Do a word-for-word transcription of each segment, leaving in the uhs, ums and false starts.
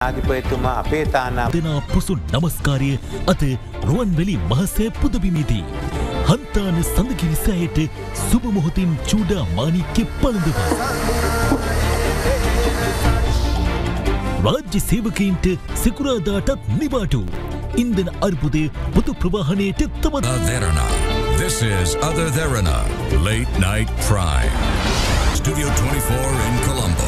අධිපතිතුමා අපේ තානා දෙනා පුසු නමස්කාරය අද රුවන්වැලි මහසෑ පුදබිමේදී හන්තාන සඳකිරි සෑයට සුබ මොහොතින් චූඩා මාණික්‍ය පළඳවා රාජ්‍ය සේවකයින්ට සිකුරාදාටත් නිවාඩු ඉන්ධන අර්බුදය පොදු ප්‍රවාහනයට තවත් Adherana. This is Adherana Late Night Prime. Studio twenty-four in Colombo.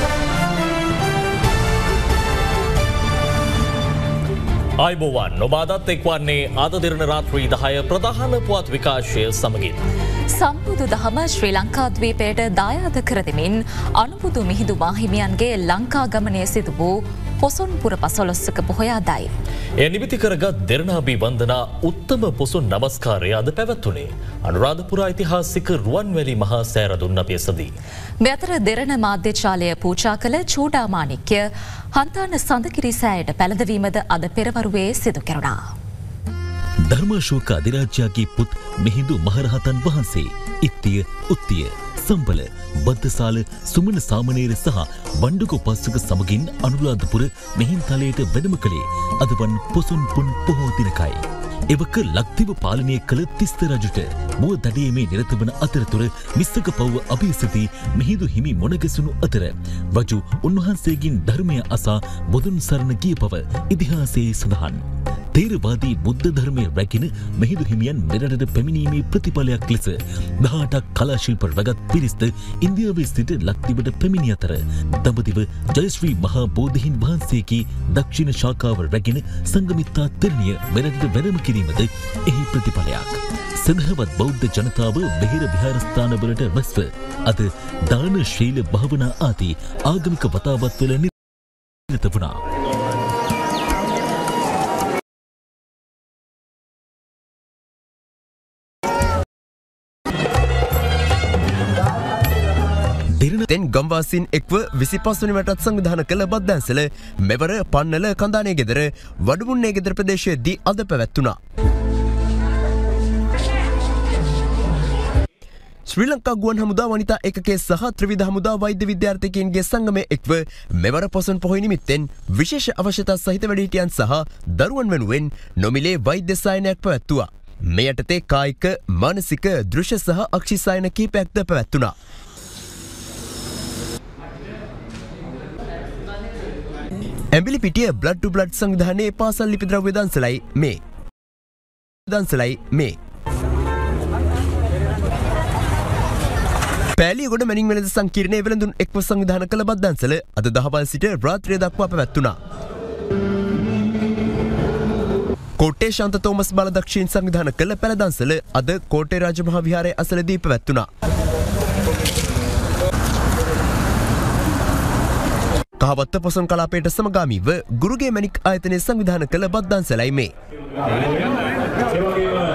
ආයුබෝවන් නොබාදත් එක්වන්නේ අද දිරණ රාත්‍රී දහය ප්‍රධාන පුවත් විකාශය සමගින්. සම්බුදු දහම ශ්‍රී ලංකාද්වීපයට දායාද කර දෙමින් අනුබුදු මිහිඳු මාහිමියන්ගේ ලංකා ගමනය සිදු වූ පොසොන්පුර පසළොස්වක පොහොයාදයි. එය නිමිති කරගත් දෙරණාභි වන්දනා උත්තම පොසොන් නමස්කාරය අද පැවැත්වුණේ අනුරාධපුර ඓතිහාසික රුවන්වැලි මහා සෑරදුන් අපියසදී. මේ අතර දෙරණ මාධ්‍යචාලය පූජා කළ චූඩාමාණික්‍ය හන්තාන සඳකිරි සෑයට පැළඳවීමද අද පෙරවරුවේ සිදු කෙරුණා. ධර්මාශෝක අධිරාජ්‍යගේ පුත් මිහිඳු මහරහතන් වහන්සේ ඉත්තිය උත්තිය සම්බල බද්දසාල සුමන සාමණේර සහ වණ්ඩුක උපස්සක සමගින් අනුරාධපුර මෙහින්තලයට වැඩම කළේ අද වන් පොසොන් පුන් පොහෝ දිනකයි. එවක ලක්දිව පාලනය කළ තිස්ත රජුට මුව දඩයීමේ නිරත වන අතරතුර මිස්සක පව්ව අභියසති මිහිඳු හිමි මොනගැසුණු අතර රජු උන්වහන්සේගෙන් ධර්මය අසා බොදුන් සරණ ගිය බව ඉතිහාසයේ සඳහන්. තේරවාදී බුද්ධ ධර්මය රැගෙන මිහිඳු හිමියන් මෙරටට පැමිණීමේ ප්‍රතිඵලයක් ලෙස දහඅටක් කලා ශිල්ප රැගත් පිරිස්ද ඉන්දියාවේ සිට ලක්දිවට පැමිණි අතර දඹදිව ජයශ්‍රී මහා බෝධීන් වහන්සේගේ දක්ෂිණ ශාඛාව රැගෙන සංගමිත්තා තෙරණිය මෙරටට වැඩම කිරීමද එහි ප්‍රතිඵලයක්. සදහවත් බෞද්ධ ජනතාව බෙහෙර විහාරස්ථානවලට රැස්ව අද දාන ශීල භාවනා ආදී ආගමික වතාවත්වල නිරත වුණා. තෙන් ගම්වාසීන් එක්ව විසිපස් වන වටත් සංවිධාන කළ බද්දැන්සල මෙවර පන්නල කන්දානය ගෙදර වඩුමුන්නේ ගෙදර ප්‍රදේශයේදී අද පැවැත්වුණා. ශ්‍රී ලංකා ගුවන් හමුදා වනිතා ඒකකයේ සහ ත්‍රිවිධ හමුදා වෛද්‍ය විද්‍යාර්ථිකයන්ගේ සංගමය එක්ව මෙවර පොසොන් පොහොය නිමිත්තෙන් විශේෂ අවශ්‍යතා සහිත වැඩිහිටියන් සහ දරුවන් වෙනුවෙන් නොමිලේ වෛද්‍ය සායනයක් පැවැත්වුවා. මේ යටතේ කායික, මානසික, දෘශ්‍ය සහ අක්ෂි සායන කීපයක්ද පැවැත්වුණා. ඇඹිලිපිටිය බ්ලඩ් ටු බ්ලඩ් සංවිධානයේ පාසල් ලිපි ද්‍රව්‍ය දන්සලයි මේ. දන්සලයි මේ. පෑලියගොඩ මැනින් වෙළඳ සංකීර්ණයේ වෙළඳුන් එක්ව සංවිධාන කළ බද්දන්සල අද දහවල් සිට රාත්‍රිය දක්වා පැවැත්වුණා. කෝට්ටේ ශාන්ත තෝමස් බලදක්ෂීන් සංවිධාන කළ පැළදන්සල අද කෝට්ටේ රාජමහා විහාරයේ අසලදී පැවැත්වුණා. කහවත්ත පොසොන් කලාපයට සමගාමීව ගුරුගේ මැණික් ආයතනයේ සංවිධාන කළ බද්දන්සලයි මේ.